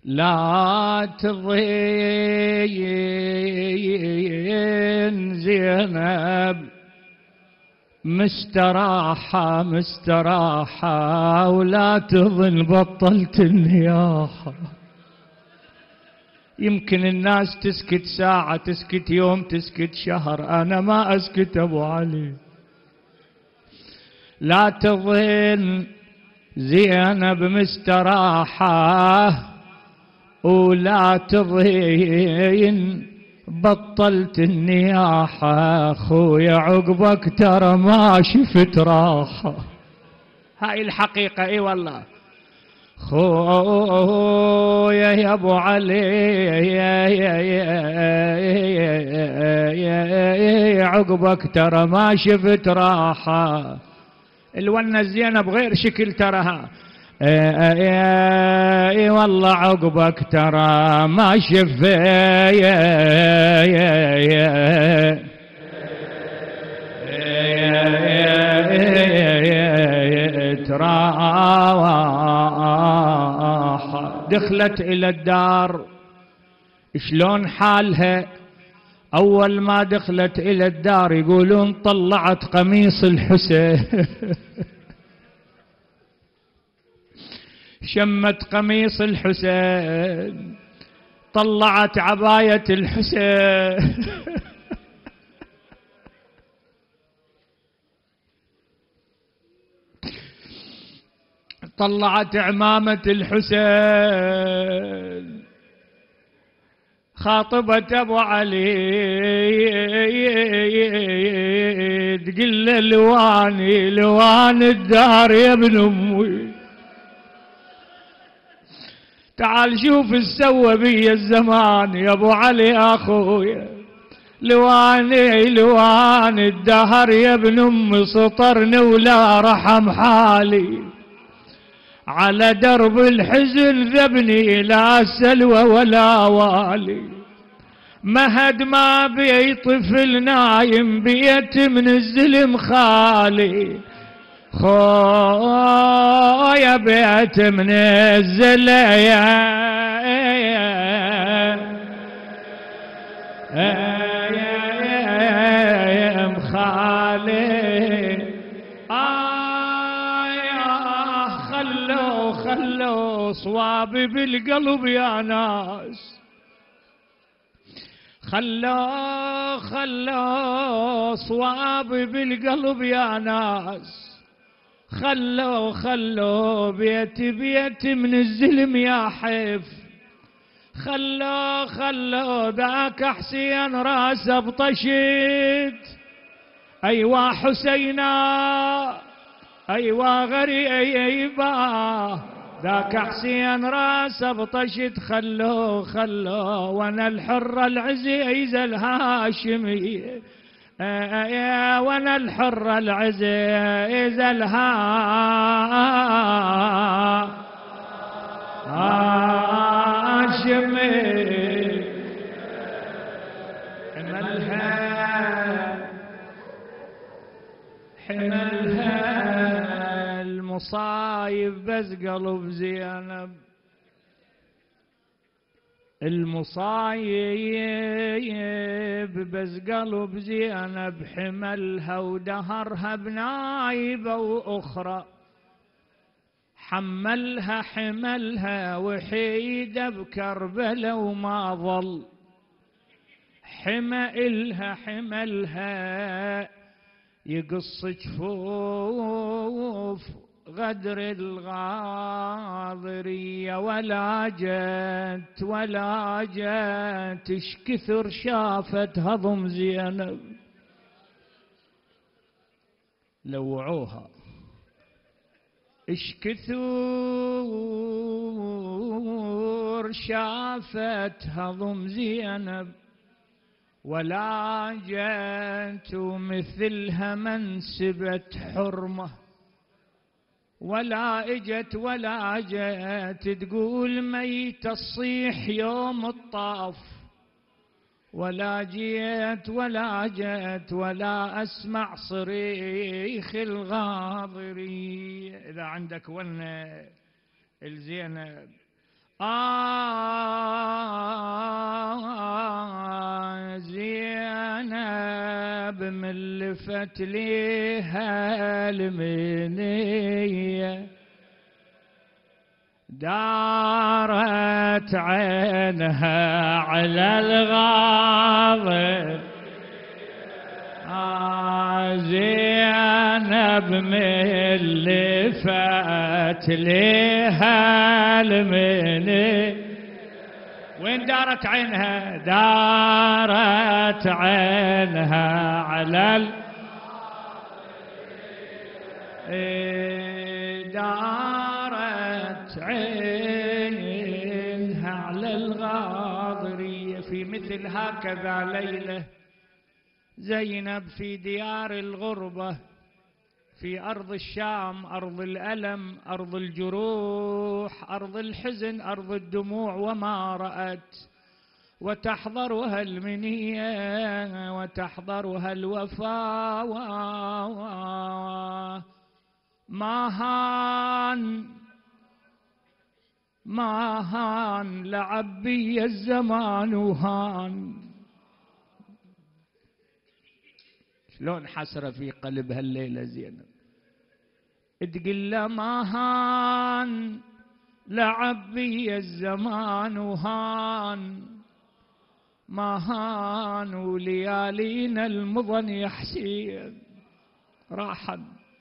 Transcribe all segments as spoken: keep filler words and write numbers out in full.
لا تضين زينب مستراحة مستراحة، ولا تظن بطلت النياحة. يمكن الناس تسكت ساعة، تسكت يوم، تسكت شهر، أنا ما أسكت أبو علي. لا تظن زينب مستراحة، ولا تظن بطلت النياحة، خويا عقبك ترى ما شفت راحة. هاي الحقيقة. اي والله خويا يا ابو علي، يا يا يا عقبك ترى ما شفت راحة. الونة زينب غير شكل ترها، اي والله عقبك ترى ما شفت راحة. دخلت الى الدار شلون حالها؟ اول ما دخلت الى الدار يقولون طلعت قميص الحسين شمت قميص الحسين، طلعت عباية الحسين طلعت عمامة الحسين، خاطبت ابو علي تقول له لواني لوان الدار يا ابن امي، تعال شوف السوى بي الزمان يا ابو علي اخويا، لواني لوان الدهر يا ابن امي، سطرني ولا رحم حالي، على درب الحزن ذبني لا سلوى ولا والي، مهد ما بي طفل نايم بيت من الزلم خالي، خويا بيت من الزلم خالي. آه خلوا خلوا صوابي بالقلب يا ناس، خلوا خلوا صوابي بالقلب يا ناس، خلوا خلوا بيتي بيتي من الزلم يا حيف، خلوا خلوا ذاك حسين راسه بطشت، ايوا حسينا ايوا غريبه، ذاك حسين راسه بطشت، خلوا خلوا وانا الحره العزيزه الهاشميه، وانا الحره العزيزه الهاشميه، حملها حملها المصايب بس قلب زينب، المصايب بس قلب زينب، حملها ودهرها بنايبة وأخرى، حملها حملها وحيدة بكربلة وما ظل، حملها حملها يقص جفوف غدر الغاضرية، ولا جت ولا جت اش كثر شافت هضم زينب، لوعوها اش كثر شافت هضم زينب، ولا جت ومثلها منسبت حرمة، ولا اجت ولا جت تقول ميت الصيح يوم الطاف، ولا جيت ولا جت ولا اسمع صريخ الغاضري. اذا عندك ونه الزينب آه زينب من لفت ليها المنية دارت عينها على الغاضب. آه زينب من لفت ليها المنية. وين دارت عينها؟ دارت عينها على ال... دارت عينها على الغاضرية. في مثل هكذا ليلة زينب في ديار الغربة، في أرض الشام، أرض الألم، أرض الجروح، أرض الحزن، أرض الدموع، وما رأت وتحضرها المنية وتحضرها الوفاء. ما هان ما هان لعبي الزمان وهان. شلون حسرة في قلبها الليلة زينب، تقول له ما هان لعبي الزمان وهان، ما هان وليالينا المضن يا حسين راحت.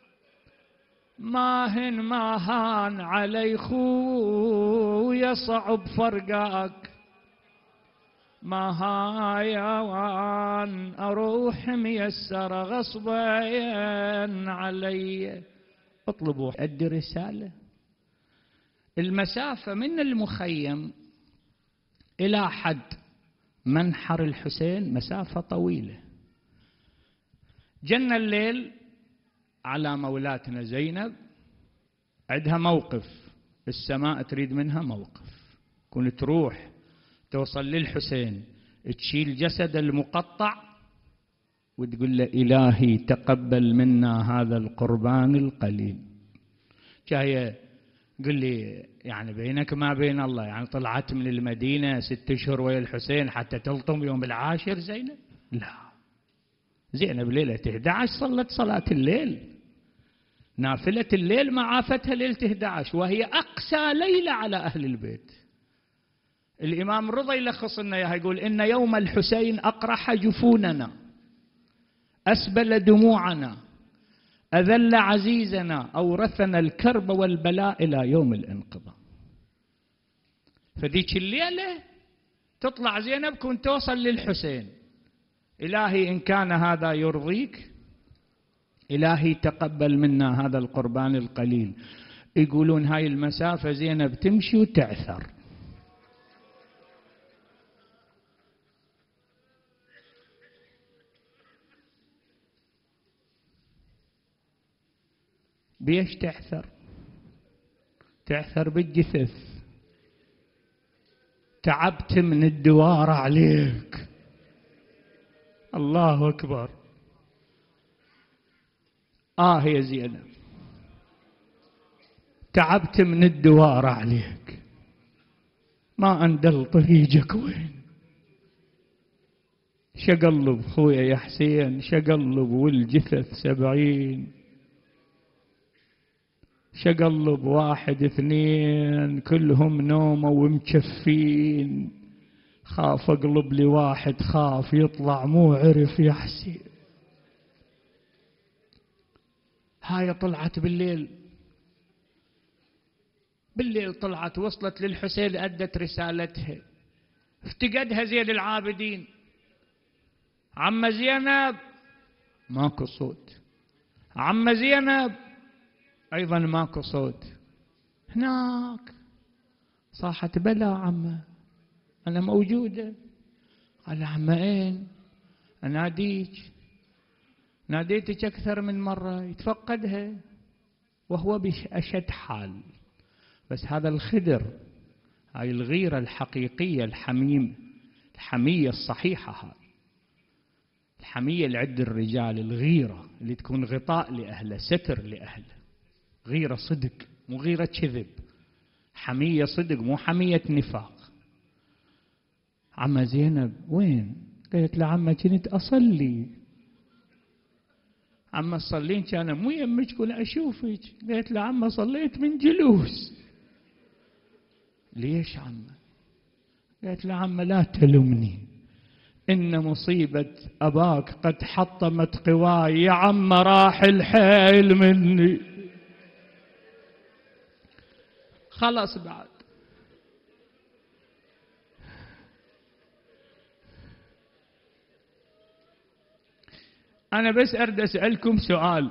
ما هن ما هان علي خويا صعب فرقاك، ما هايوان أروح ميسر غصبا علي. اطلبوا أدي رسالة. المسافة من المخيم إلى حد منحر الحسين مسافة طويلة. جن الليل على مولاتنا زينب، عندها موقف، السماء تريد منها موقف، كنت تروح توصل للحسين تشيل جسد المقطع وتقول له إلهي تقبل منا هذا القربان القليل. جاية قل لي يعني بينك ما بين الله، يعني طلعت من المدينة ست اشهر ويا الحسين حتى تلطم يوم العاشر زينب؟ لا، زينب ليلة أحد عشر صلت صلاة الليل، نافلة الليل ما عافتها ليلة أحد عشر، وهي أقسى ليلة على أهل البيت. الإمام رضا يلخص لنا إياها، يقول إن يوم الحسين أقرح جفوننا، أسبل دموعنا، أذل عزيزنا، أورثنا الكرب والبلاء إلى يوم الانقضاء. فذيك الليلة تطلع زينب كنت توصل للحسين، إلهي إن كان هذا يرضيك، إلهي تقبل منا هذا القربان القليل. يقولون هاي المسافة زينب تمشي وتعثر. بيش تعثر؟ تعثر بالجثث. تعبت من الدوار عليك. الله أكبر. آه يا زينب، تعبت من الدوار عليك، ما أندل طريقك وين. شقلب خويا يا حسين، شقلب والجثث سبعين، شقلب واحد اثنين كلهم نومه ومكفين، خاف اقلب لي واحد خاف يطلع مو عرف يا حسين. هاي طلعت بالليل، بالليل طلعت وصلت للحسين أدت رسالتها، افتقدها زين العابدين. عم زينب ماكو صوت، عم زينب أيضا ماكو صوت. هناك صاحت بلا عمه أنا موجودة. قال عمه أين؟ أناديك، ناديتك أكثر من مرة. يتفقدها وهو بأشد حال. بس هذا الخدر، هاي الغيرة الحقيقية الحميم، الحمية الصحيحة، هاي الحمية اللي عند الرجال، الغيرة اللي تكون غطاء لأهله، ستر لأهله، غيرة صدق مو غيرة كذب. حمية صدق مو حمية نفاق. عمّا زينب وين؟ قالت له عمّا كنت أصلي. عمّا تصلين كان مو يمك ولا أشوفك. قالت له عمّا صليت من جلوس. ليش عمّا؟ قالت له عمّا لا تلومني، إن مصيبة أباك قد حطمت قواي، يا عم راح الحيل مني. خلاص بعد. أنا بس أريد أسألكم سؤال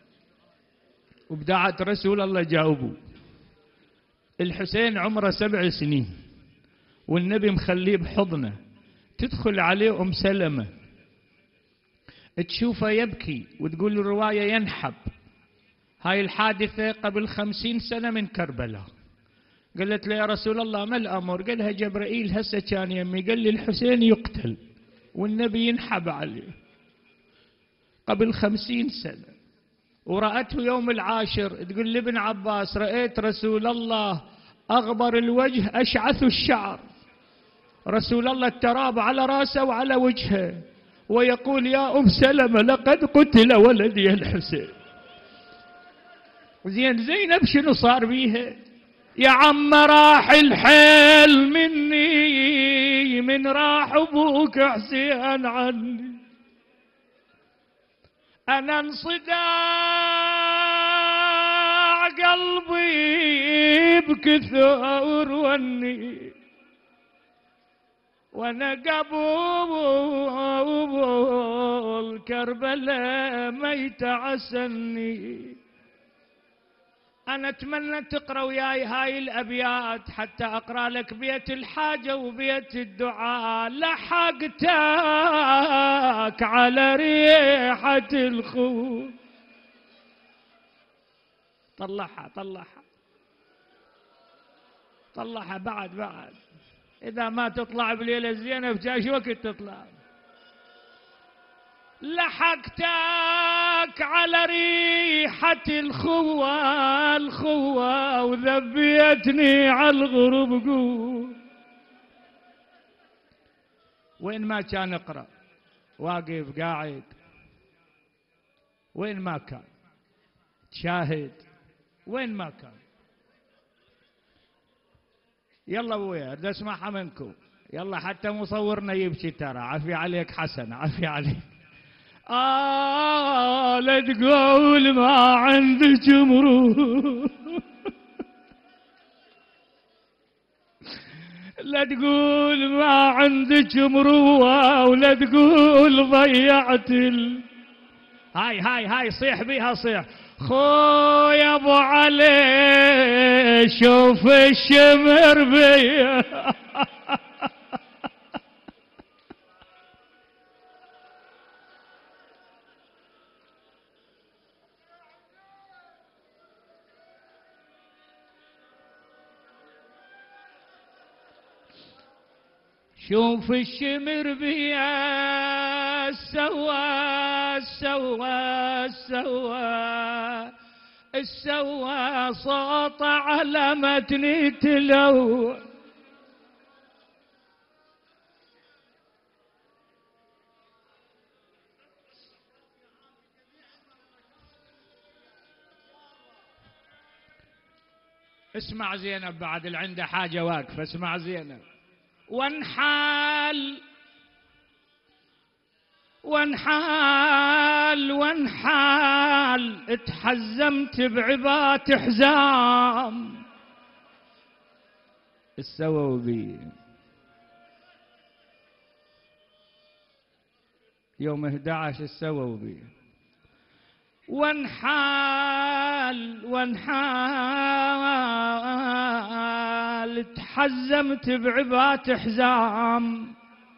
وبدعت رسول الله جاوبوا. الحسين عمره سبع سنين والنبي مخليه بحضنه، تدخل عليه أم سلمة تشوفه يبكي وتقول الرواية ينحب. هاي الحادثة قبل خمسين سنة من كربلاء. قالت له يا رسول الله ما الأمر؟ قالها جبرائيل هسه كان يمي قال لي الحسين يقتل والنبي ينحب عليه قبل خمسين سنة. ورأته يوم العاشر تقول لابن عباس رأيت رسول الله أغبر الوجه أشعث الشعر، رسول الله التراب على راسه وعلى وجهه، ويقول يا أم سلمة لقد قتل ولدي الحسين. زين زينب شنو صار بيها؟ يا عم راح الحيل مني من راح أبوك حسين عني، أنا انصداع قلبي بكثر وني، وانا قبول كربلاء ما يتعسني. انا اتمنى تقرا وياي هاي الابيات حتى اقرا لك بيت الحاجه وبيت الدعاء. لحقتك على ريحه الخوف. طلعها طلعها طلعها بعد بعد. إذا ما تطلع بليلة الزينة بجاش وقت تطلع. لحقتك على ريحة الخوة الخوة وذبيتني على الغرب قوة. وين ما كان اقرأ واقف قاعد، وين ما كان تشاهد، وين ما كان. يلا ابويا بدي اسمعها منكم. يلا حتى مصورنا يبكي ترى. عفي عليك حسن، عفي عليك. آه لا تقول ما عندك مروءة، لا تقول ما عندك مروءة ولا تقول ضيعت ال... هاي هاي هاي صيح بيها صيح. خويا ابو علي شوف الشمر بيا. شوف الشمر بيا سوا سوا سوا السوا صوت على متن تلو. اسمع زينب بعد اللي عنده حاجة واقفة. اسمع زينب. وانحال وانحال وانحال اتحزمت بعبات حزام السووبي يوم أحد عشر السووبي. وانحال وانحال تحزمت بعبات حزام.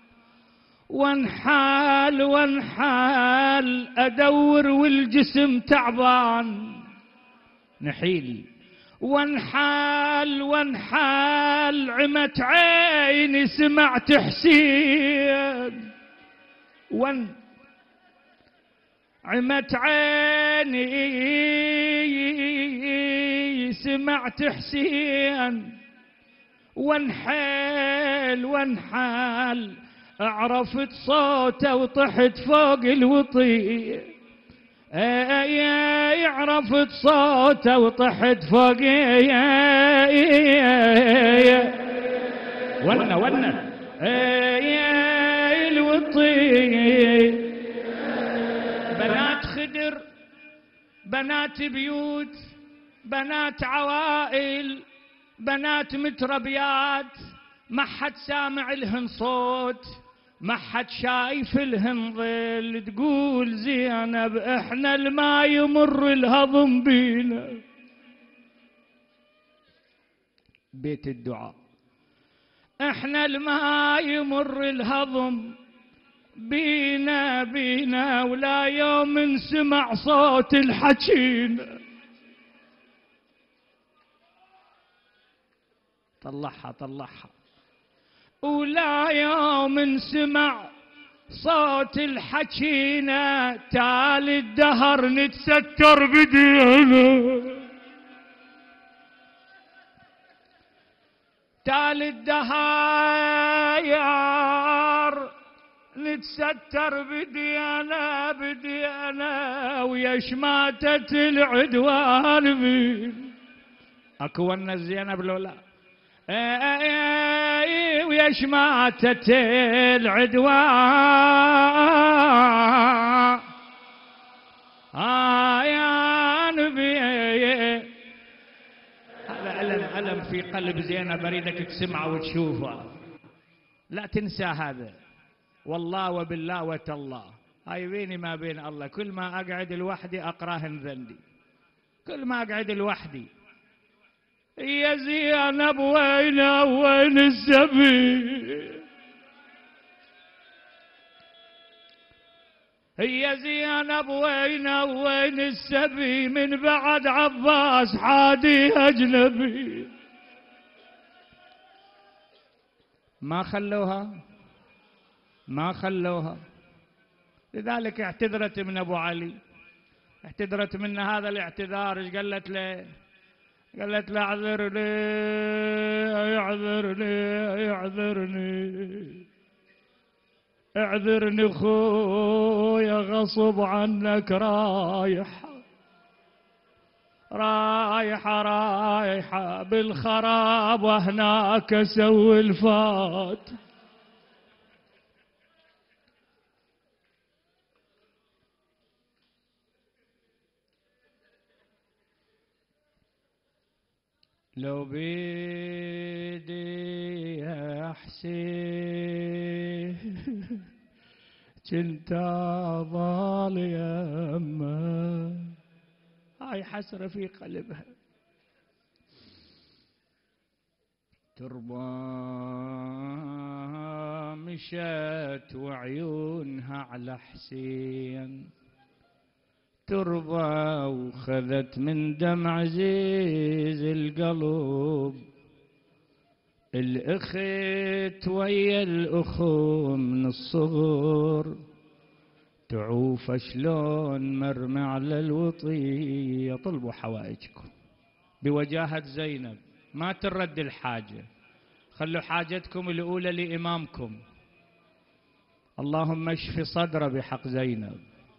وانحال وانحال ادور والجسم تعبان نحيل. وانحال وانحال عمت عيني سمعت حسين. وان عمت عيني سمعت حسين وانحيل وانحال، عرفت صوته وطحت فوق الوطي. اي عرفت صوته وطحت فوق ونا ونا الوطي. بنات خدر، بنات بيوت، بنات عوائل، بنات متربيات، ما حد سامع لهن صوت، ما حد شايف لهن ظل. تقول زينب احنا الما يمر الهضم بينا. بيت الدعاء، احنا الما يمر الهضم بينا بينا، ولا يوم نسمع صوت الحكينا. طلعها طلعها. ولا يوم نسمع صوت الحكينا، تالي الدهر نتستر بدينا. تالي الدهر نتستر بدينا بدينا، ويا شماتة العدوان بين. اكو ون زينب لولا ويا شماتة العدوان يا نبي. هذا ألم ألم في قلب زينب، اريدك تسمعه وتشوفه، لا تنسى هذا. والله وبالله وتالله هاي بيني ما بين الله، كل ما اقعد لوحدي اقراهن ذنبي، كل ما اقعد لوحدي. يا زينب وين وين السبي، يا زينب وين وين السبي، من بعد عباس حادي اجنبي. ما خلوها ما خلوها. لذلك اعتذرت من ابو علي، اعتذرت من هذا الاعتذار. ايش قالت له؟ قالت له اعذرني اعذرني اعذرني اعذرني خويا، غصب عنك رايحة رايحة رايحة بالخراب، وهناك اسوي الفات. لو بيدي يا حسين كنت أضال يمه. هاي حسرة في قلبها. تربى مشت وعيونها على حسين، تربى وخذت من دمع عزيز القلب. الأخت ويا الأخو من الصغر، تعوف شلون مرمى على الوطية. طلبوا حوائجكم بوجاهة زينب، ما ترد الحاجة، خلوا حاجتكم الأولى لإمامكم. اللهم اشف صدره بحق زينب،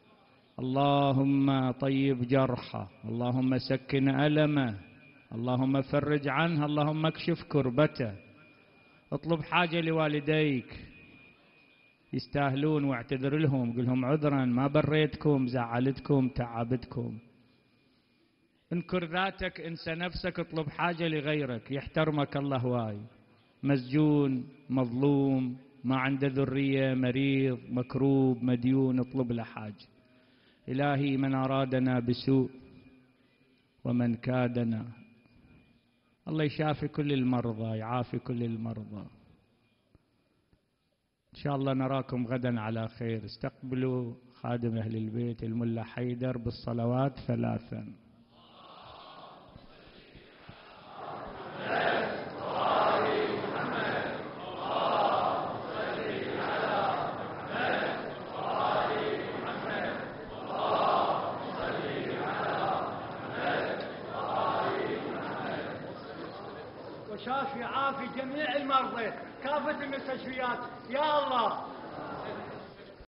اللهم طيب جرحه، اللهم سكن ألمه، اللهم فرج عنها، اللهم اكشف كربته. اطلب حاجة لوالديك يستاهلون، واعتذر لهم، قل لهم عذرا ما بريتكم، زعلتكم، تعبتكم. انكر ذاتك، انسى نفسك، اطلب حاجة لغيرك يحترمك الله واي. مسجون، مظلوم، ما عنده ذرية، مريض، مكروب، مديون، اطلب له حاجة. إلهي من أرادنا بسوء ومن كادنا، الله يشافي كل المرضى، يعافي كل المرضى. إن شاء الله نراكم غدا على خير. استقبلوا خادم أهل البيت الملا حيدر بالصلوات ثلاثا. وشافي عافي جميع المرضى كافة المستشفيات يا الله.